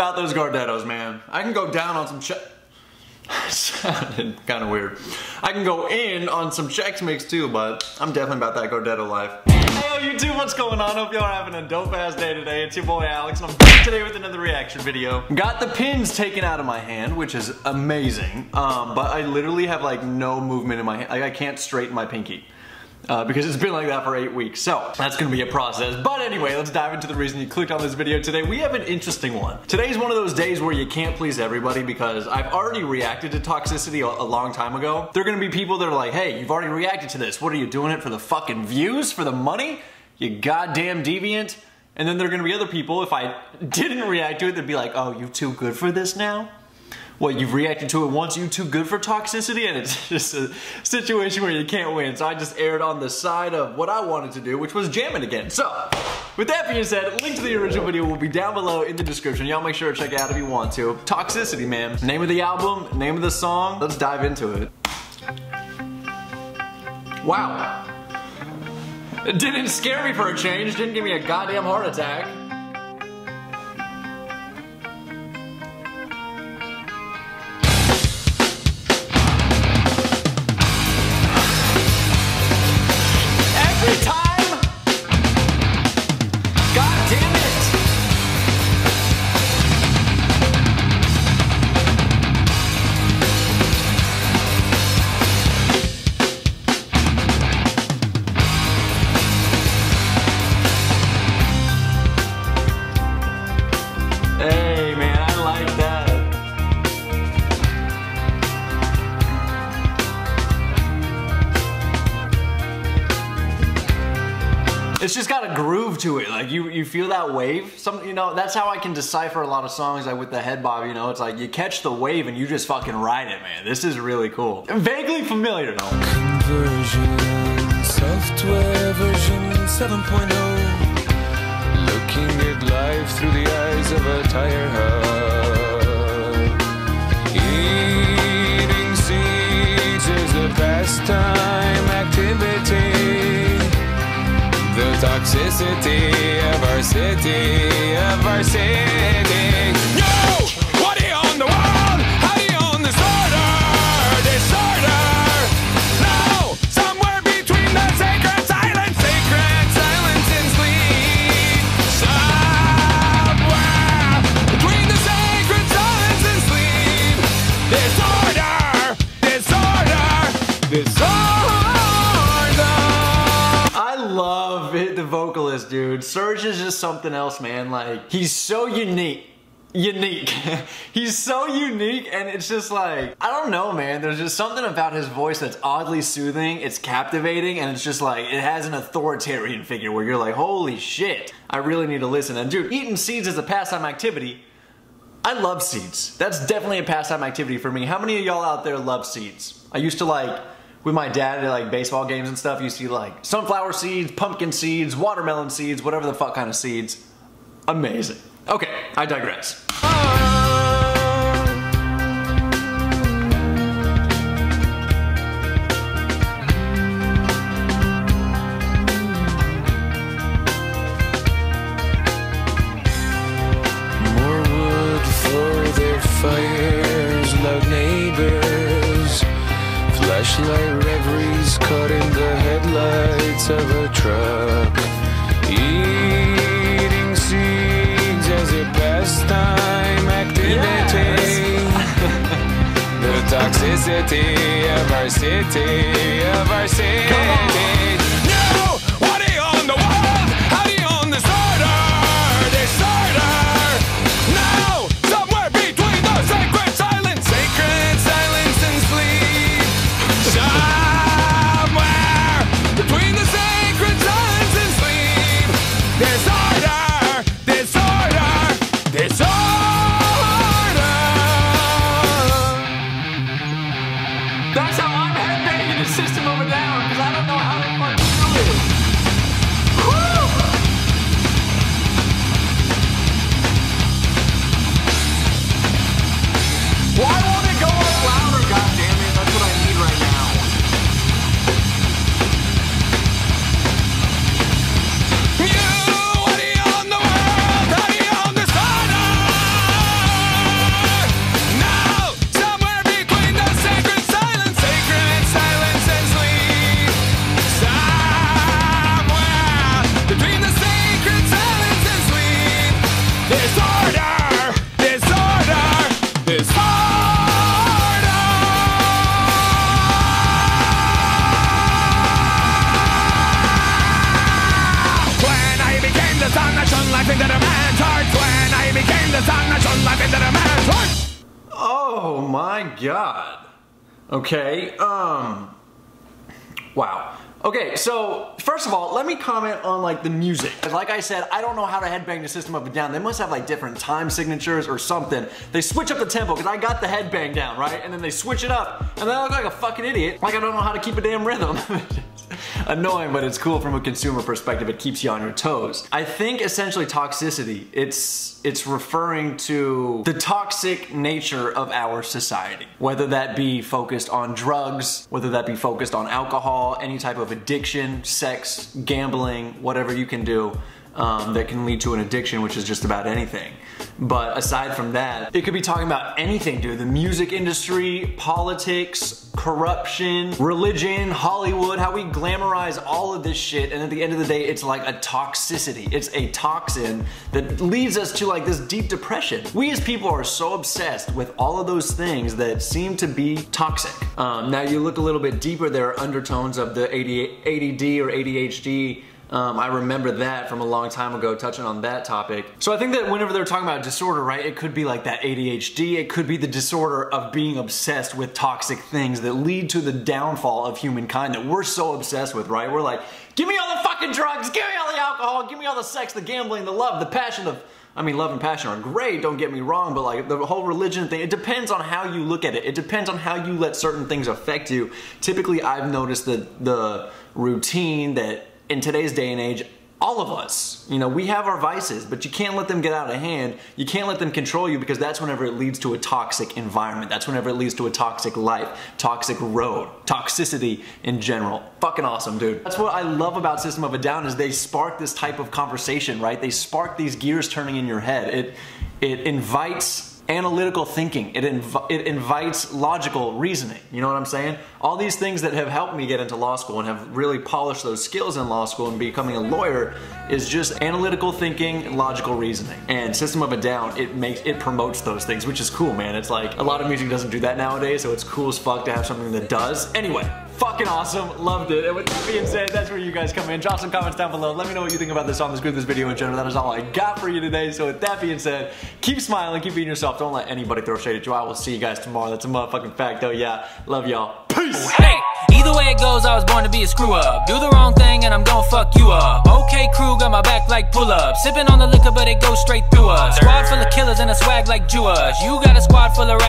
about those Gardettos, man. I can go down on some sounded kind of weird. I can go in on some Chex Mix too, but I'm definitely about that Gardetto life. Hey yo YouTube, what's going on? Hope y'all are having a dope ass day today. It's your boy Alex and I'm back today with another reaction video. Got the pins taken out of my hand, which is amazing. But I literally have like no movement in my hand. Like I can't straighten my pinky. Because it's been like that for 8 weeks. So that's gonna be a process. But anyway, let's dive into the reason you clicked on this video today. We have an interesting one. Today's one of those days where you can't please everybody because I've already reacted to Toxicity a long time ago. There are gonna be people that are like, hey, you've already reacted to this. What are you doing it for the fucking views? For the money? You goddamn deviant. And then there are gonna be other people, if I didn't react to it, they'd be like, oh, you too good for this now? What, you've reacted to it once, you too good for Toxicity? And it's just a situation where you can't win. So I just aired on the side of what I wanted to do, which was jam it again. So, with that being said, a link to the original video will be down below in the description. Y'all make sure to check it out if you want to. Toxicity, man. Name of the album, name of the song. Let's dive into it. Wow. It didn't scare me for a change. Didn't give me a goddamn heart attack. It's just got a groove to it. Like you feel that wave. You know, that's how I can decipher a lot of songs like with the head bob, you know. It's like you catch the wave and you just fucking ride it, man. This is really cool. Vaguely familiar though. Conversion, software version 7.0. Looking at life through the eyes of a tire hub. Eating seeds is a pastime activity. The toxicity of our city, Yo! What are you on the world? How do you on disorder? No! Somewhere between the sacred silence and sleep. Somewhere between the sacred silence and sleep. Disorder. Love it, the vocalist, dude. Serj is just something else, man. Like, he's so unique. He's so unique, and it's just like, I don't know, man. There's just something about his voice that's oddly soothing. It's captivating, and it's just like, it has an authoritarian figure where you're like, holy shit, I really need to listen. And dude, eating seeds is a pastime activity. I love seeds. That's definitely a pastime activity for me. How many of y'all out there love seeds? I used to like, with my dad at like baseball games and stuff, you see like sunflower seeds, pumpkin seeds, watermelon seeds, whatever the fuck kind of seeds. Amazing. Okay, I digress. More wood for their fires, loud neighbors. Flashlight reveries caught in the headlights of a truck. Eating seeds as a pastime activity. The toxicity of our city, Come on. No! What are you on the world? How do you on disorder? No! Somewhere between the sacred silence and sleep. Somewhere between the sacred silence and sleep. Disorder. That's how I'm headbanging the System of a Down, because I my God. Okay, wow. Okay, so first of all, let me comment on like the music. Like I said, I don't know how to headbang the System of a Down. They must have like different time signatures or something. They switch up the tempo because I got the headbang down, right? And then they switch it up and then I look like a fucking idiot. Like I don't know how to keep a damn rhythm. Annoying, but it's cool from a consumer perspective. It keeps you on your toes. I think essentially toxicity, it's referring to the toxic nature of our society. Whether that be focused on drugs, whether that be focused on alcohol, any type of addiction, sex, gambling, whatever you can do that can lead to an addiction, which is just about anything. But aside from that, it could be talking about anything, dude. The music industry, politics, corruption, religion, Hollywood, how we glamorize all of this shit, and at the end of the day, it's like a toxicity. It's a toxin that leads us to like this deep depression. We as people are so obsessed with all of those things that seem to be toxic. Now you look a little bit deeper, there are undertones of the ADD or ADHD. I remember that from a long time ago, touching on that topic. So I think that whenever they're talking about disorder, right, it could be like that ADHD, it could be the disorder of being obsessed with toxic things that lead to the downfall of humankind that we're so obsessed with, right? We're like, give me all the fucking drugs, give me all the alcohol, give me all the sex, the gambling, the love, the passion of... I mean, love and passion are great, don't get me wrong, but like the whole religion thing, it depends on how you look at it. It depends on how you let certain things affect you. Typically, I've noticed that the routine that in today's day and age, all of us, you know, we have our vices, but you can't let them get out of hand. You can't let them control you because that's whenever it leads to a toxic environment. That's whenever it leads to a toxic life, toxic road, toxicity in general. Fucking awesome, dude. That's what I love about System of a Down is they spark this type of conversation, right? They spark these gears turning in your head. It invites analytical thinking. It invites logical reasoning. You know what I'm saying? All these things that have helped me get into law school and have really polished those skills in law school and becoming a lawyer is just analytical thinking, logical reasoning. And System of a Down, it promotes those things, which is cool, man. It's like a lot of music doesn't do that nowadays, so it's cool as fuck to have something that does. Anyway, fucking awesome, loved it. And with that being said, that's where you guys come in. Drop some comments down below. Let me know what you think about this song, this group, this video in general. That is all I got for you today. So with that being said, keep smiling, keep being yourself. Don't let anybody throw shade at you. I will see you guys tomorrow. That's a motherfucking fact though. Yeah, love y'all. Peace. Hey, either way it goes, I was born to be a screw up. Do the wrong thing and I'm gonna fuck you up. Okay, crew, got my back like pull up. Sipping on the liquor, but it goes straight through us. Squad full of killers and a swag like Jewers. You got a squad full of